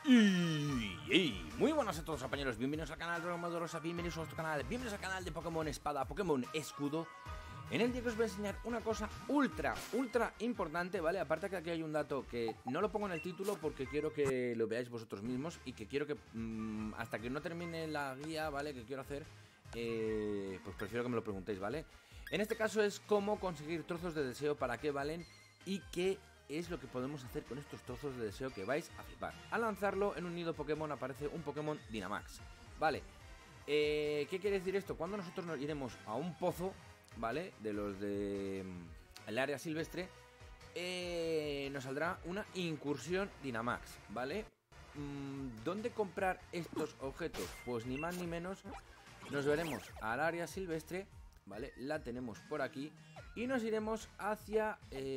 Y muy buenas a todos, compañeros, bienvenidos al canal de Rosa, bienvenidos a nuestro canal, bienvenidos al canal de Pokémon Espada, Pokémon Escudo. En el día que os voy a enseñar una cosa ultra importante, ¿vale? Aparte que aquí hay un dato que no lo pongo en el título porque quiero que lo veáis vosotros mismos y que quiero que hasta que no termine la guía, ¿vale? Que quiero hacer, pues prefiero que me lo preguntéis, ¿vale? En este caso es cómo conseguir trozos de deseo, para qué valen y qué es lo que podemos hacer con estos trozos de deseo que vais a flipar. Al lanzarlo en un nido Pokémon aparece un Pokémon Dynamax, ¿vale? ¿Qué quiere decir esto? Cuando nosotros nos iremos a un pozo, ¿vale? De los de el área silvestre, nos saldrá una incursión Dynamax, ¿vale? ¿Dónde comprar estos objetos? Pues ni más ni menos nos veremos al área silvestre, ¿vale? La tenemos por aquí y nos iremos hacia...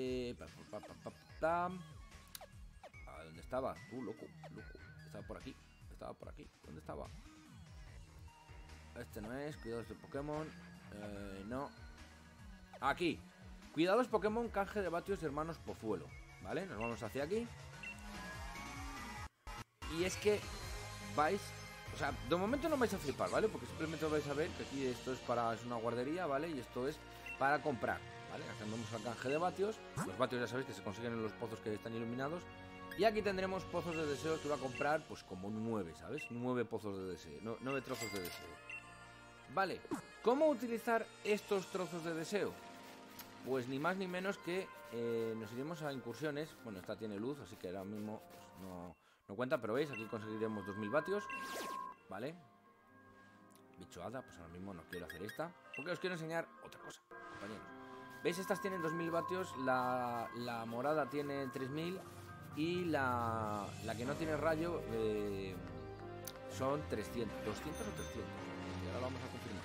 ¿a dónde estaba? Loco. Estaba por aquí. ¿Dónde estaba? Este no es. Cuidados de Pokémon. No. Aquí. Cuidados Pokémon, canje de vatios de hermanos Pozuelo. ¿Vale? Nos vamos hacia aquí. Y es que vais... O sea, de momento no vais a flipar, ¿vale? Porque simplemente vais a ver que aquí esto es una guardería, ¿vale? Y esto es para comprar, ¿vale? Hacemos al canje de vatios. Los vatios ya sabéis que se consiguen en los pozos que están iluminados. Y aquí tendremos pozos de deseo que va a comprar, pues como 9, ¿sabes? 9 pozos de deseo, 9 trozos de deseo. Vale, ¿cómo utilizar estos trozos de deseo? Pues ni más ni menos que nos iremos a incursiones. Bueno, esta tiene luz, así que ahora mismo pues, no cuenta, pero veis, aquí conseguiremos 2000 vatios, ¿vale? Bicho hada, pues ahora mismo no quiero hacer esta, porque os quiero enseñar otra cosa, compañeros. ¿Veis? Estas tienen 2000 vatios, la morada tiene 3000 y la que no tiene rayo son 300, 200 o 300. Y ahora lo vamos a confirmar.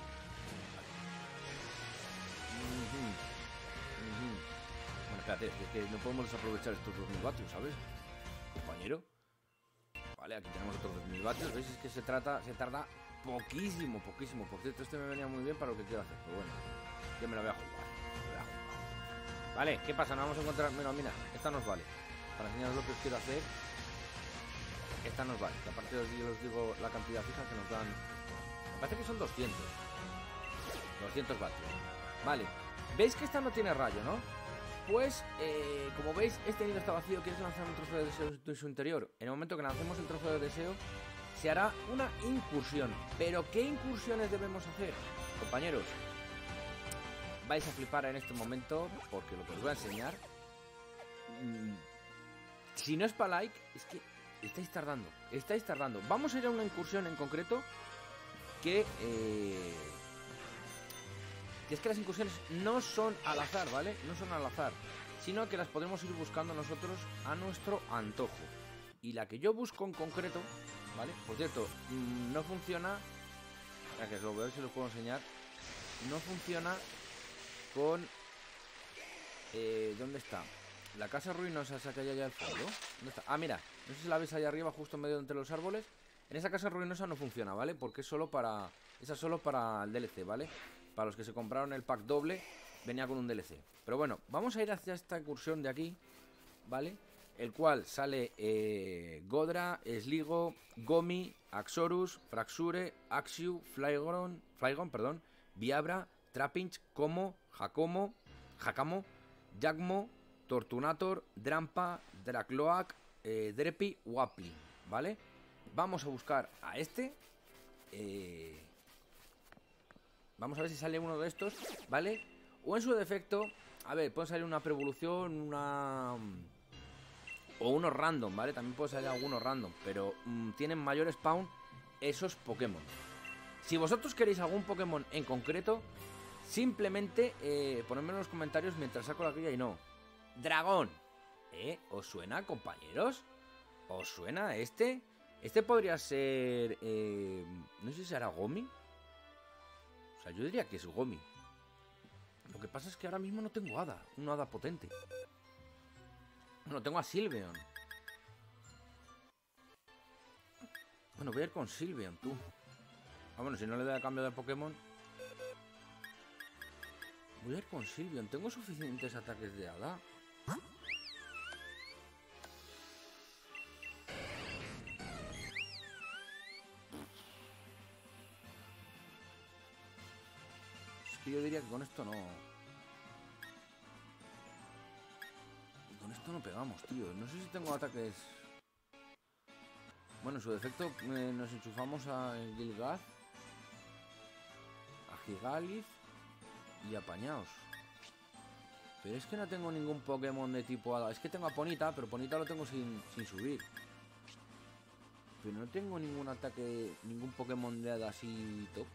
Bueno, espérate, es que no podemos desaprovechar estos 2000 vatios, ¿sabes, compañero? Vale, aquí tenemos otros 2000 vatios. ¿Veis? Es que se tarda poquísimo. Por cierto, este me venía muy bien para lo que quiero hacer. Pero bueno, yo me lo voy a jugar. Vale, ¿qué pasa? Nos vamos a encontrar... Bueno, mira, esta nos vale. Para enseñaros lo que os quiero hacer, esta nos vale. Que aparte os digo la cantidad fija que nos dan. Me parece que son 200 vatios. Vale, ¿veis que esta no tiene rayo, no? Pues, como veis, este nido está vacío. ¿Quieres lanzar un trozo de deseo en su interior? En el momento que lancemos el trozo de deseo, se hará una incursión. ¿Pero qué incursiones debemos hacer, compañeros? Vais a flipar en este momento, porque lo que os voy a enseñar... si no es para like, es que estáis tardando. Vamos a ir a una incursión en concreto que es que las incursiones no son al azar, ¿vale? No son al azar, sino que las podemos ir buscando nosotros a nuestro antojo. Y la que yo busco en concreto, ¿vale? Por cierto, no funciona... Ya que os lo voy a ver si lo puedo enseñar. No funciona con... ¿dónde está? La casa ruinosa esa que hay allá al fondo. ¿Dónde está? Ah, mira, no sé si la ves ahí arriba, justo en medio entre los árboles. En esa casa ruinosa no funciona, ¿vale? Porque es solo para... Esa es solo para el DLC, ¿vale? Para los que se compraron el pack doble, venía con un DLC. Pero bueno, vamos a ir hacia esta incursión de aquí, ¿vale? El cual sale Godra, Sligo, Gomi, Axorus, Fraxure, Axiu, Flygon, perdón, Viabra, Trapinch, Como, Hakamo, Jagmo, Tortunator, Drampa, Dracloak, Drepi, Wapli, ¿vale? Vamos a buscar a este. Vamos a ver si sale uno de estos, ¿vale? O en su defecto, a ver, puede salir una preevolución, o unos random, ¿vale? También puede salir algunos random, pero tienen mayor spawn esos Pokémon. Si vosotros queréis algún Pokémon en concreto, simplemente ponedme en los comentarios mientras saco la guía y no. Dragón, ¿os suena, compañeros? ¿Os suena este? Este podría ser... no sé si será Gomi. O sea, yo diría que es Gomi. Lo que pasa es que ahora mismo no tengo hada. Un hada potente. Bueno, tengo a Sylveon. Bueno, voy a ir con Sylveon, tú. Ah, bueno, si no le da cambio de Pokémon... Voy a ir con Sylveon. ¿Tengo suficientes ataques de hada? que yo diría que con esto no... Con esto no pegamos, tío. No sé si tengo ataques... Bueno, en su defecto nos enchufamos a Gilgaz, a Gigalith y a Pañaos. Pero es que no tengo ningún Pokémon de tipo Hada. Es que tengo a Ponita, pero Ponita lo tengo sin subir. Pero no tengo ningún ataque, ningún Pokémon de Hada así top.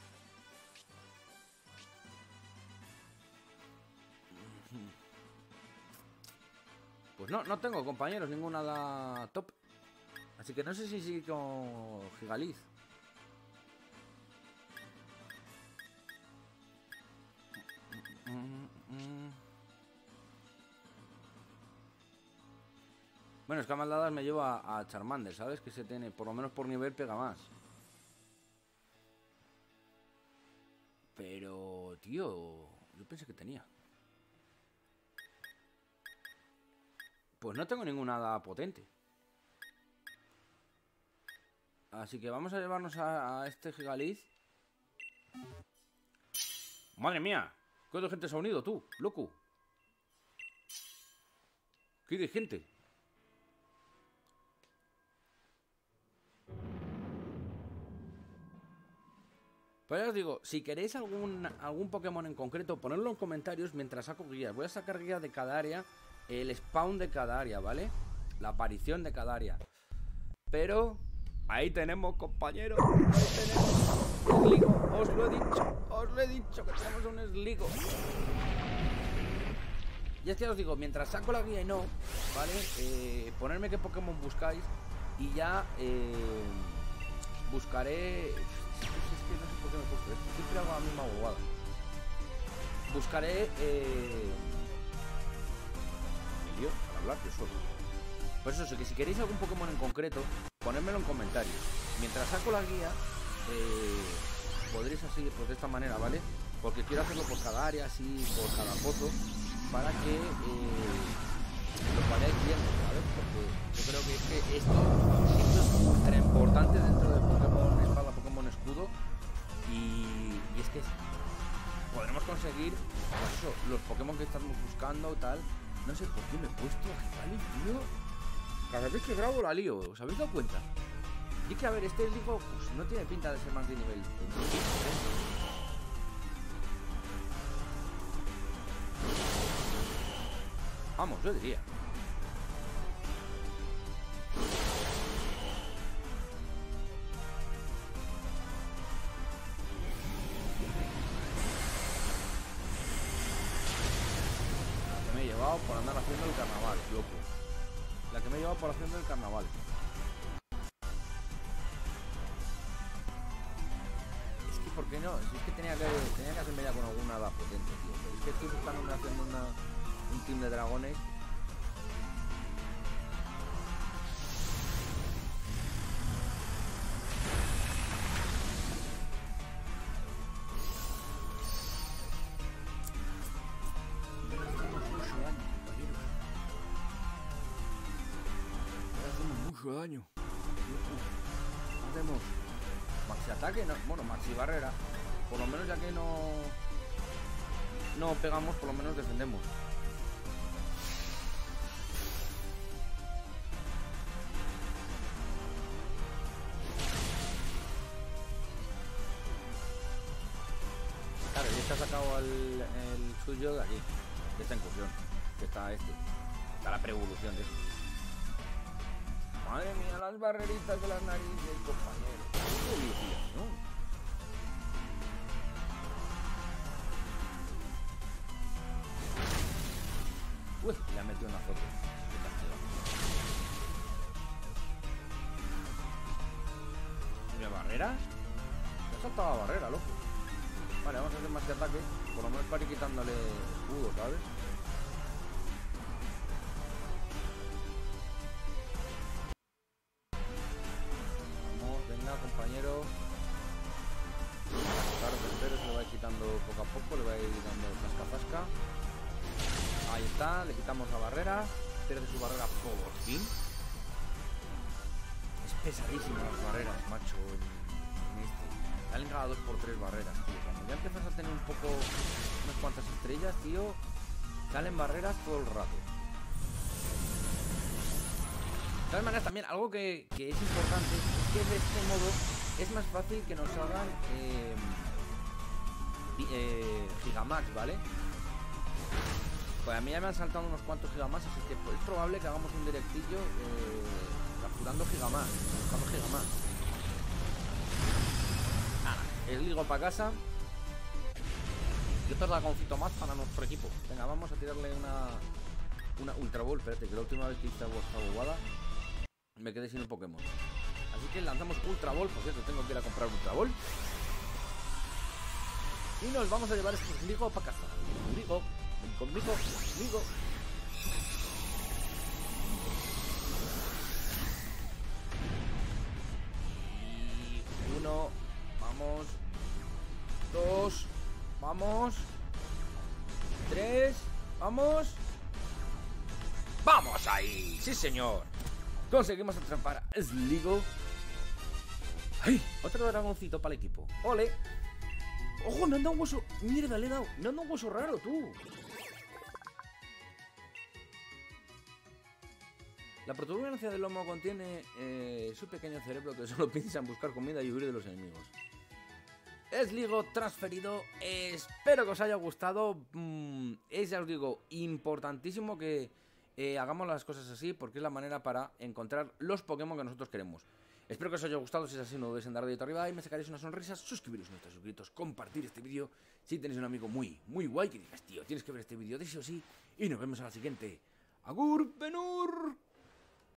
Pues no tengo, compañeros, ningún Hada top. Así que no sé si sigue con Gigalith. Bueno, es que a maldadas me lleva a Charmander, ¿sabes? Que se tiene, por lo menos por nivel pega más. Pero, tío, yo pensé que tenía. Pues no tengo ninguna hada potente. Así que vamos a llevarnos a este Gigalith. Madre mía, ¿qué de gente se ha unido tú, loco? ¿Qué de gente? Pues ya os digo, si queréis algún Pokémon en concreto, ponedlo en comentarios mientras saco guías. Voy a sacar guías de cada área, el spawn de cada área, ¿vale? La aparición de cada área. Pero ahí tenemos, compañeros. Ahí tenemos Sligo. Os lo he dicho que tenemos un Sligo. Y es que os digo, mientras saco la guía y no, ¿vale? Ponerme qué Pokémon buscáis y ya buscaré... Es que no sé por qué me he puesto esto. Siempre hago la misma bobada. Buscaré... Me lío para hablar yo solo. Pues eso, que si queréis algún Pokémon en concreto, ponedmelo en comentarios. Mientras saco la guía, podréis así, pues de esta manera, ¿vale? Porque quiero hacerlo por cada área, así, por cada foto, para que lo vayáis viendo, ¿sabes? Porque yo creo que esto es ultra importante dentro de Pokémon Espada, Pokémon Escudo. Y es que podremos conseguir, pues eso, los Pokémon que estamos buscando, tal. No sé por qué me he puesto a Gigalith, tío. Cada vez que grabo la lío, ¿os habéis dado cuenta? Y que a ver, este digo, pues no tiene pinta de ser más de nivel 25, Vamos, yo diría. La que me he llevado por andar haciendo el carnaval, loco. La que me he llevado por haciendo el carnaval. Es que, ¿por qué no? Si es que tenía que hacerme ya con alguna hada potente, tío. Pero es que estoy buscando haciendo un team de dragones. Mucho daño. Hacemos maxi ataque, no, bueno, maxi barrera. Por lo menos ya que no pegamos, por lo menos defendemos. Claro, ya está sacado el suyo de aquí, de esta incursión, que está está la pre-evolución de esto. Madre mía, las barreritas de las narices, compañero. ¿No? Uy, le ha metido una foto. Qué castigo. ¿Mira barreras? Se ha saltado la barrera, loco. Vale, vamos a hacer más de ataque. Por lo menos para ir quitándole escudo, ¿sabes? Compañero, claro, pero se lo va a ir quitando poco a poco, le va a ir dando zasca. Ahí está, le quitamos la barrera, pierde su barrera por fin. Es pesadísima las barreras, macho, en este. Salen cada 2×3 barreras, tío. Cuando ya empiezas a tener un poco, unas cuantas estrellas, tío, salen barreras todo el rato. De todas maneras, también algo que es importante es que de este modo es más fácil que nos hagan Gigamax, ¿vale? Pues a mí ya me han saltado unos cuantos Gigamax, así que es probable que hagamos un directillo capturando Gigamax, buscando Gigamax. Nada, el ligo para casa. Y otro dragoncito más para nuestro equipo. Venga, vamos a tirarle una Ultra Ball. Espérate, que la última vez que hice esta bobada me quedé sin un Pokémon. Así que lanzamos Ultra Ball. Por cierto, tengo que ir a comprar Ultra Ball. Y nos vamos a llevar estos Ligo para casa. Ligo, ven conmigo, Ligo. Y 1, vamos. 2, vamos. 3, vamos. ¡Vamos ahí! ¡Sí, señor! Conseguimos atrapar a Sligo. ¡Ay! Otro dragoncito para el equipo. ¡Ole! ¡Ojo! Me han dado un hueso. ¡Mierda! Le he dado. Me han dado un hueso raro, tú. La protuberancia del lomo contiene su pequeño cerebro que solo piensa en buscar comida y huir de los enemigos. Sligo transferido. Espero que os haya gustado. Es, ya os digo, importantísimo que hagamos las cosas así, porque es la manera para encontrar los Pokémon que nosotros queremos. Espero que os haya gustado. Si es así, no dudéis en dar dedito arriba y me sacaréis una sonrisa. Suscribiros a nuestros suscritos, compartir este vídeo si tenéis un amigo muy guay que digas, tío, tienes que ver este vídeo de sí o sí. Y nos vemos a la siguiente. Agur, Benur.